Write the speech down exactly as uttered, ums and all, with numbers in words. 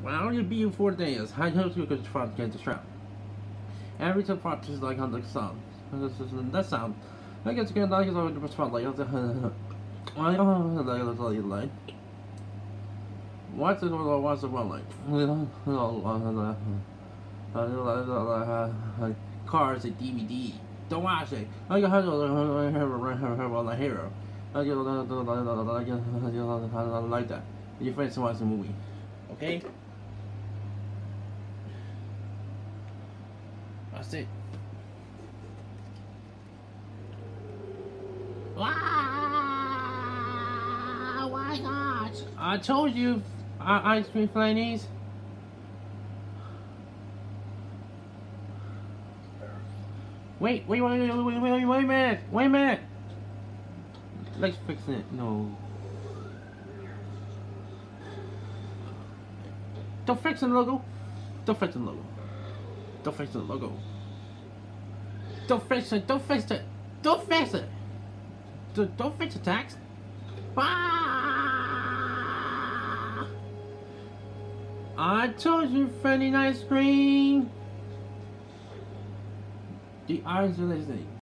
Well, I only be you four days. I hope you could try to get the trap. Every time part is like on the sound. This is that sound. I guess you can like it over the spot like that. I don't like like. What's it all what's the one like? Cars and D V D. Don't watch it. I got a hero. I like that. Your friends watch the movie. Okay? That's it. Wow! Why not? I told you, uh, ice cream flanies. Wait, wait, wait, wait, wait, wait, wait a minute, wait a minute. Let's fix it. No. Don't fix the logo. Don't fix the logo. Don't fix the logo. Don't fix it. Don't fix it. Don't fix it. Don't, don't fix the text. Ah! I told you, Freddy ice cream. The eyes are listening.